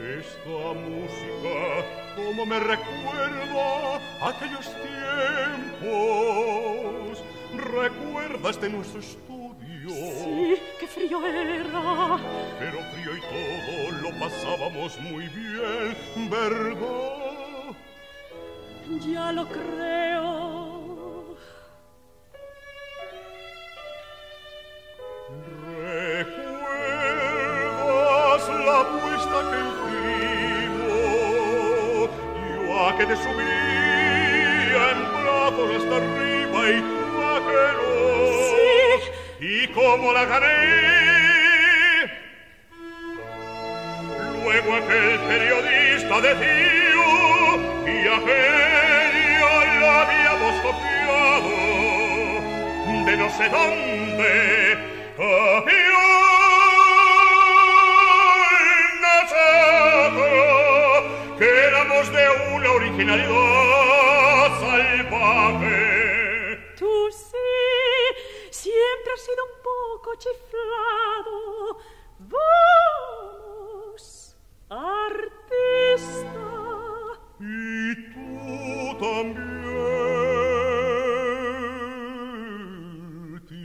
Esta música, como me recuerda aquellos tiempos. ¿Recuerdas de nuestro estudio? Sí, qué frío era. Pero frío y todo lo pasábamos muy bien, ¿verdad? Ya lo creo. ¿Recuerdas la apuesta que hicimos? Yo a que te subiría en brazos hasta arriba y tú a que no. Sí. ¿Y cómo la gané? Luego aquel periodista decía y aquella la habíamos copiado de no sé dónde. Nosotros que éramos de una originalidad salvaje. Tú sí, siempre has sido un poco chiflado. Vamos, artista. Y tú también. ¿Te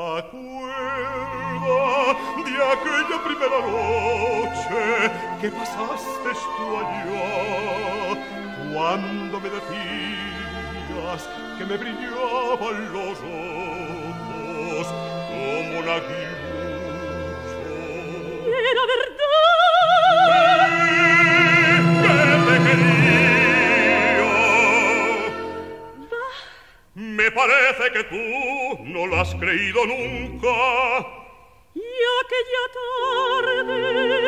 acuerdas de aquella primera noche que pasaste tú allá? Cuando me decías que me brillaban los ojos como un aguilucho. Era verdad. Me parece que tú no lo has creído nunca. Y aquella tarde